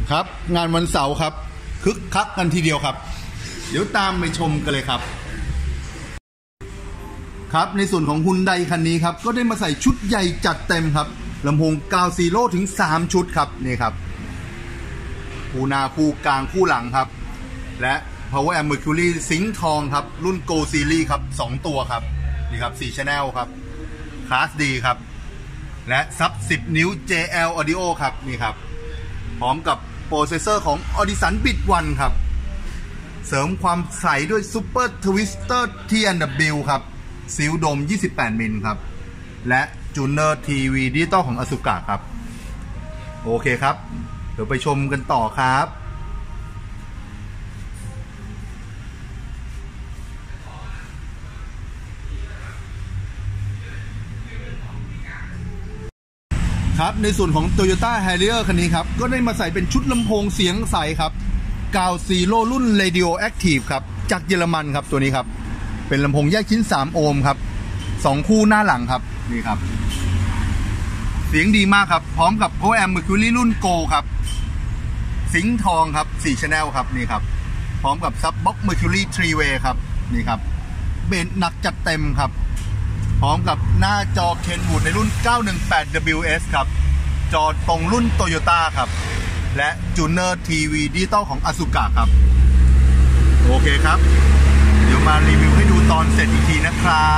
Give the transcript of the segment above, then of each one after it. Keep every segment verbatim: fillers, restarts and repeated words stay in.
ครับงานวันเสาร์ครับคึกคักกันทีเดียวครับเดี๋ยวตามไปชมกันเลยครับครับในส่วนของฮุนไดคันนี้ครับก็ได้มาใส่ชุดใหญ่จัดเต็มครับลำโพงกาวซีโร่ถึงสามชุดครับนี่ครับคู่หน้าคู่กลางคู่หลังครับและ Power Amp Mercury ซิงค์ทองครับรุ่น Go Series ครับสองตัวครับนี่ครับสี่ Channel ครับ Class D ครับและซับสิบนิ้ว เจ แอล Audio ครับนี่ครับพร้อมกับโปรเซสเซอร์ของ Audison Bit วันครับเสริมความใสด้วย Super Twister ที เอ็น ดับเบิลยู ครับซิลโดมยี่สิบแปดมิลครับและจูเนอร์ทีวีดิจิตอลของ Asuka ครับโอเคครับเดี๋ยวไปชมกันต่อครับครับในส่วนของ Toyota Harrier คันนี้ครับก็ได้มาใส่เป็นชุดลำโพงเสียงใสครับกาวซีโร่รุ่น Radio Active ครับจากเยอรมันครับตัวนี้ครับเป็นลำโพงแยกชิ้นสามโอห์มครับสองคู่หน้าหลังครับนี่ครับเสียงดีมากครับพร้อมกับ Power Amp Mercury รุ่น Go ครับซิงค์ทองครับสี่ Channel ครับนี่ครับพร้อมกับ Subbox Mercury ทรี Way ครับนี่ครับเบสหนักจัดเต็มครับพร้อมกับหน้าจอ Kenwood ในรุ่น เก้าหนึ่งแปด ดับเบิลยู เอส ครับจอตรงรุ่น Toyota ครับและจูเนอร์ทีวีดิจิตอลของ Asuka ครับโอเคครับเดี๋ยวมารีวิวให้ดูตอนเสร็จอีกทีนะครับ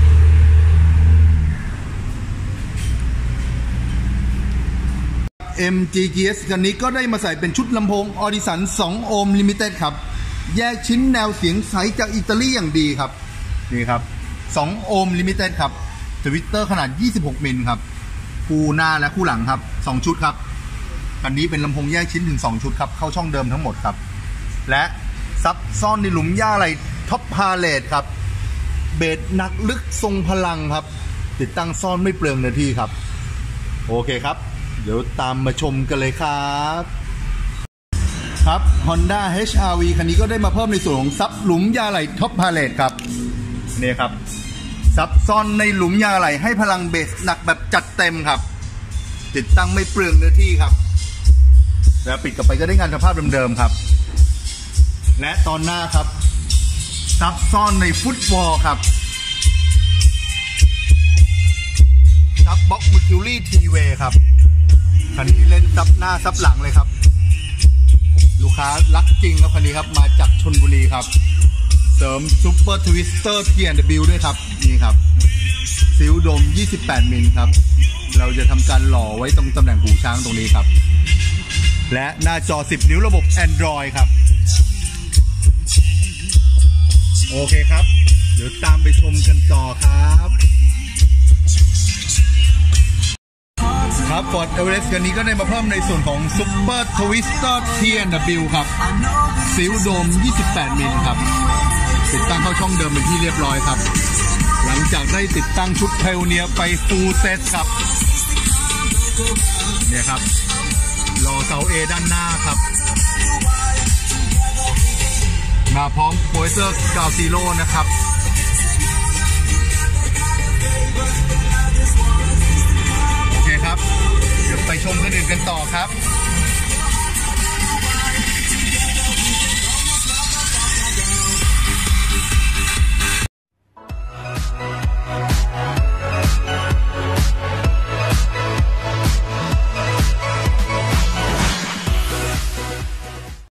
เอ็ม จี จี เอส คันนี้ก็ได้มาใส่เป็นชุดลำโพง Audison สองโอห์ม Limited ครับแยกชิ้นแนวเสียงใสจากอิตาลีอย่างดีครับนี่ครับสองโอห์ม Limited ครับทวิตเตอร์ขนาดยี่สิบหกมิลครับคู่หน้าและคู่หลังครับสองชุดครับคันนี้เป็นลำโพงแยกชิ้นถึงสองชุดครับเข้าช่องเดิมทั้งหมดครับและซับซ่อนในหลุมหญ้าไหลท็อปพาเลทครับเบสหนักลึกทรงพลังครับติดตั้งซ่อนไม่เปลืองเนื้อที่ครับโอเคครับเดี๋ยวตามมาชมกันเลยครับครับ Honda เอช อาร์ วี คันนี้ก็ได้มาเพิ่มในส่วนของซับหลุมหญ้าไหลท็อปพาเลทครับนี่ครับซับซ่อนในหลุมหญ้าไหลให้พลังเบสหนักแบบจัดเต็มครับติดตั้งไม่เปลืองเนื้อที่ครับแล้วปิดกลับไปก็ได้งานสภาพเดิมๆครับและตอนหน้าครับซับซ่อนในฟุตวอลครับซับบ็อกซ์ Mercury ทรี Way ครับคันนี้เล่นซับหน้าซับหลังเลยครับลูกค้ารักจริงครับคันนี้ครับมาจากชลบุรีครับเสริม Super Twister ที เอ็น ดับเบิลยู ด้วยครับนี่ครับซิลโดมยี่สิบแปดมิลครับเราจะทำการหล่อไว้ตรงตำแหน่งหูช้างตรงนี้ครับและหน้าจอสิบนิ้วระบบ Android ครับโอเคครับเดี๋ยวตามไปชมกันต่อครับครับ Ford Everest คันนี้ก็ได้มาเพิ่มในส่วนของ Super Twister ที เอ็น ดับเบิลยู ครับซิลโดมยี่สิบแปดมิลครับติดตั้งเข้าช่องเดิมเป็นที่เรียบร้อยครับหลังจากได้ติดตั้งชุดไพโอเนียร์ไปฟูลเซตครับเนี่ยครับรอเสา A ด้านหน้าครับมาพร้อมโปรเซสเซอร์กาวซีโร่นะครับโอเคครับเดี๋ยวไปชมกันอื่นกันต่อครับ